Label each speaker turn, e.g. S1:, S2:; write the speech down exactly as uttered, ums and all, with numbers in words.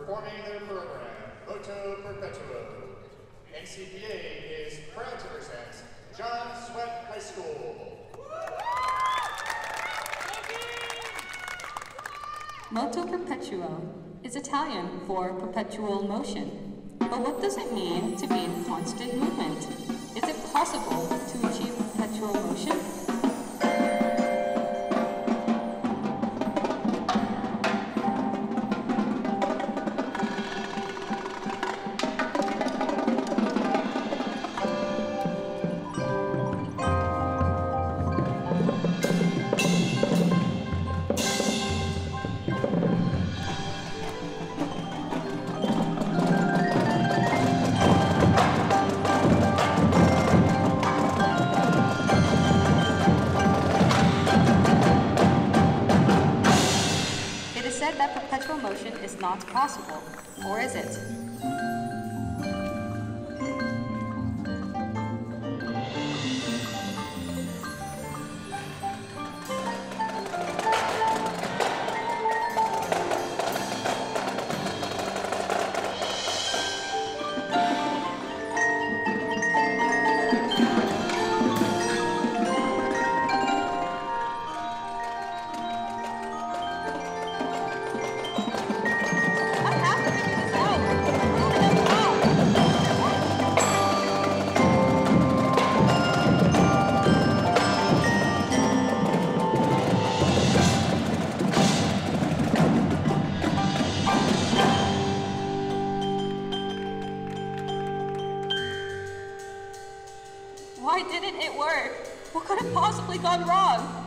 S1: performing their program, Moto Perpetuo. N C P A is proud to present John Swett High School.
S2: Moto Perpetuo is Italian for perpetual motion. But what does it mean to be in constant movement? Is it possible to achieve perpetual motion? That perpetual motion is not possible, or is it? Why didn't it work? What could have possibly gone wrong?